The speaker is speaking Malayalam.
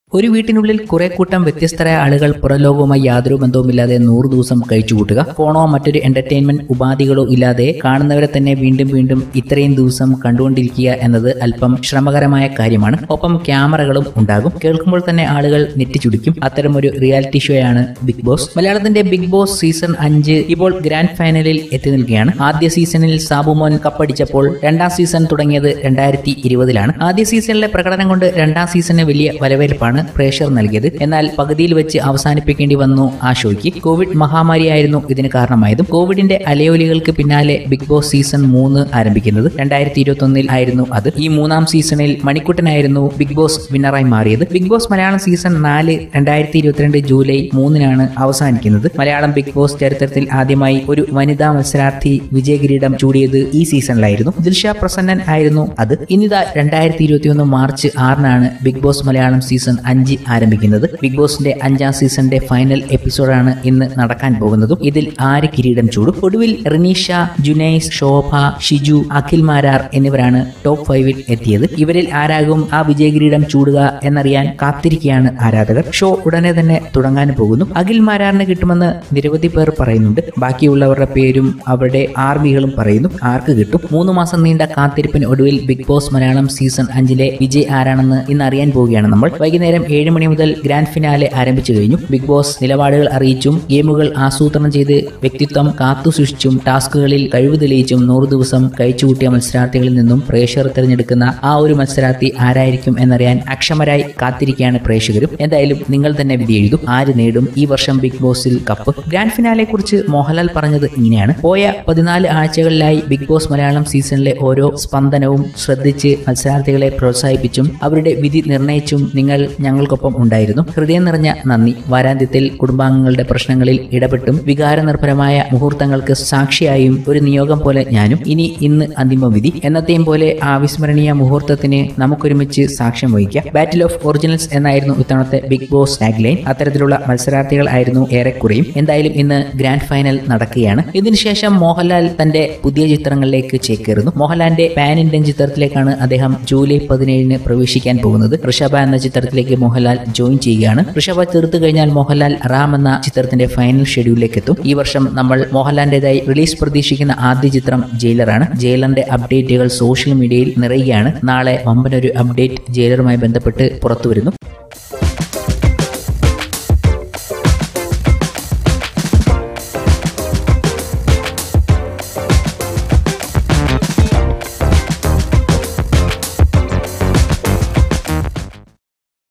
ഒരു വീട്ടിനുള്ളിൽ കുറെ കൂട്ടം വ്യത്യസ്തരായ ആളുകൾ പുറംലോകവുമായി യാതൊരു ബന്ധവുമില്ലാതെ 100 ദിവസം കഴിച്ചുകൂട്ടുക. ഫോണോ മറ്റൊരു എന്റർടൈൻമെന്റ് ഉപാധികളോ ഇല്ലാതെ കാണുന്നവരെ തന്നെ വീണ്ടും വീണ്ടും ഇത്രയും ദിവസം കണ്ടുകൊണ്ടിരിക്കുക എന്നത് അല്പം ശ്രമകരമായ കാര്യമാണ്. ഒപ്പം ക്യാമറകളും ഉണ്ടാകും. കേൾക്കുമ്പോൾ തന്നെ ആളുകൾ നെറ്റിച്ചുടിക്കും. അത്തരമൊരു റിയാലിറ്റി ഷോയാണ് ബിഗ് ബോസ്. മലയാളത്തിന്റെ ബിഗ് ബോസ് സീസൺ 5 ഇപ്പോൾ ഗ്രാൻഡ് ഫൈനലിൽ എത്തി നിൽക്കുകയാണ്. ആദ്യ സീസണിൽ സാബുമോൻ കപ്പടിച്ചപ്പോൾ രണ്ടാം സീസൺ തുടങ്ങിയത് 2020-ലാണ്. ആദ്യ സീസണിലെ പ്രകടനം കൊണ്ട് രണ്ടാം സീസണിന് വലിയ വരവേൽപ്പാണ് പ്രേക്ഷകർ നൽകിയത്. എന്നാൽ പകുതിയിൽ വെച്ച് അവസാനിപ്പിക്കേണ്ടി വന്നു ആ ഷോയ്ക്ക്. കോവിഡ് മഹാമാരിയായിരുന്നു ഇതിന് കാരണമായതും. കോവിഡിന്റെ അലയൊലികൾക്ക് പിന്നാലെ ബിഗ് ബോസ് സീസൺ 3 ആരംഭിക്കുന്നത് 2021 ആയിരുന്നു. അത് ഈ മൂന്നാം സീസണിൽ മണിക്കുട്ടനായിരുന്നു ബിഗ് ബോസ് വിന്നറായി മാറിയത്. Bigg Boss Malayalam season 4 2022 July 3-നാണ് അവസാനിക്കുന്നത്. മലയാളം ബിഗ് ബോസ് ചരിത്രത്തിൽ ആദ്യമായി ഒരു വനിതാ മത്സരാർത്ഥി വിജയകിരീടം ചൂടിയത് ഈ സീസണിലായിരുന്നു. ദിൽഷ പ്രസന്നൻ ആയിരുന്നു അത്. ഇന്നിതാ 2021 മാർച്ച് 6-നാണ് ബിഗ് ബോസ് മലയാളം സീസൺ 5 ആരംഭിക്കുന്നത്. ബിഗ് ബോസിന്റെ 5ാം സീസണിന്റെ ഫൈനൽ എപ്പിസോഡാണ് ഇന്ന് നടക്കാൻ പോകുന്നതും. ഇതിൽ ആര് കിരീടം ചൂടും? ഒടുവിൽ റിനീഷ, ജുനൈസ്, ശോഭ, ഷിജു, അഖിൽ മാരാർ എന്നിവരാണ് ടോപ്പ് 5-ൽ എത്തിയത്. ഇവരിൽ ആരാകും ആ വിജയകിരീടം ചൂടുക എന്നറിയാൻ കാത്തിരിക്കുകയാണ് ആരാധകർ. ഷോ ഉടനെ തന്നെ തുടങ്ങാൻ പോകുന്നു. അഖിൽ മാരാറിന് കിട്ടുമെന്ന് നിരവധി പേർ പറയുന്നുണ്ട്. ബാക്കിയുള്ളവരുടെ പേരും അവരുടെ ആർമികളും പറയുന്നു. ആർക്ക് കിട്ടും? 3 മാസം നീണ്ട കാത്തിരിപ്പിന് ഒടുവിൽ ബിഗ് ബോസ് മലയാളം സീസൺ 5-ലെ വിജയ് ആരാണെന്ന് ഇന്ന് അറിയാൻ പോവുകയാണ് നമ്മൾ. വൈകുന്നേരം 7 മണി മുതൽ ഗ്രാൻഡ് ഫിനാലെ ആരംഭിച്ചു കഴിഞ്ഞു. ബിഗ് ബോസ് നിലപാടുകൾ അറിയിച്ചും ഗെയിമുകൾ ആസൂത്രണം ചെയ്ത് വ്യക്തിത്വം കാത്തുസൂക്ഷിച്ചും ടാസ്കുകളിൽ കഴിവ് തെളിയിച്ചും 100 ദിവസം കഴിച്ചുകൂട്ടിയ മത്സരാർത്ഥികളിൽ നിന്നും പ്രേക്ഷകർ തിരഞ്ഞെടുക്കുന്ന ആ ഒരു മത്സരാർത്ഥി ആരായിരിക്കും എന്നറിയാൻ അക്ഷമരായി കാത്തിരിക്കുകയാണ് പ്രേക്ഷകരും. എന്തായാലും നിങ്ങൾ തന്നെ വിധി എഴുതും. ആര് നേടും ഈ വർഷം ബിഗ് ബോസിൽ കപ്പ്? ഗ്രാൻഡ് ഫിനാലെ കുറിച്ച് മോഹൻലാൽ പറഞ്ഞത് ഇങ്ങനെയാണ്: പോയ 14 ആഴ്ചകളിലായി ബിഗ് ബോസ് മലയാളം സീസണിലെ ഓരോ സ്പന്ദനവും ശ്രദ്ധിച്ച് മത്സരാർത്ഥികളെ പ്രോത്സാഹിപ്പിച്ചും അവരുടെ വിധി നിർണയിച്ചും നിങ്ങൾ ഞങ്ങൾക്കൊപ്പം ഉണ്ടായിരുന്നു. ഹൃദയം നിറഞ്ഞ നന്ദി. വാരാന്ത്യത്തിൽ കുടുംബാംഗങ്ങളുടെ പ്രശ്നങ്ങളിൽ ഇടപെട്ടും വികാരനിർഭരമായ മുഹൂർത്തങ്ങൾക്ക് സാക്ഷിയായും ഒരു നിയോഗം പോലെ ഞാനും. ഇന്ന് അന്തിമ വിധി. എന്നത്തെയും പോലെ ആ വിസ്മരണീയ മുഹൂർത്തത്തിന് നമുക്കൊരുമിച്ച് സാക്ഷ്യം വഹിക്കാം. ബാറ്റിൽ ഓഫ് ഒറിജിനൽസ് എന്നായിരുന്നു ഇത്തവണത്തെ ബിഗ് ബോസ് ടാഗ്ലൈൻ. അത്തരത്തിലുള്ള മത്സരാർത്ഥികൾ ആയിരുന്നു ഏറെക്കുറയും. എന്തായാലും ഇന്ന് ഗ്രാൻഡ് ഫൈനൽ നടക്കുകയാണ്. ഇതിനുശേഷം മോഹൻലാൽ തന്റെ പുതിയ ചിത്രങ്ങളിലേക്ക് ചേക്കേറുന്നു. മോഹൻലാലിന്റെ പാൻ ഇന്ത്യൻ ചിത്രത്തിലേക്കാണ് അദ്ദേഹം ജൂലൈ 17-ന് പ്രവേശിക്കാൻ പോകുന്നത്. ഋഷഭ എന്ന ചിത്രത്തിലേക്ക് മോഹൻലാൽ ജോയിൻ ചെയ്യുകയാണ്. ഋഷഭ തീർത്തു കഴിഞ്ഞാൽ മോഹൻലാൽ റാം എന്ന ചിത്രത്തിന്റെ ഫൈനൽ ഷെഡ്യൂളിലേക്ക് എത്തും. ഈ വർഷം നമ്മൾ മോഹൻലാലിന്റേതായി റിലീസ് പ്രതീക്ഷിക്കുന്ന ആദ്യ ചിത്രം ജയിലറാണ്. ജയിലറിന്റെ അപ്ഡേറ്റുകൾ സോഷ്യൽ മീഡിയയിൽ നിറയുകയാണ്. നാളെ വമ്പനൊരു അപ്ഡേറ്റ് ജയിലറുമായി ബന്ധപ്പെട്ട് പുറത്തു വരുന്നു.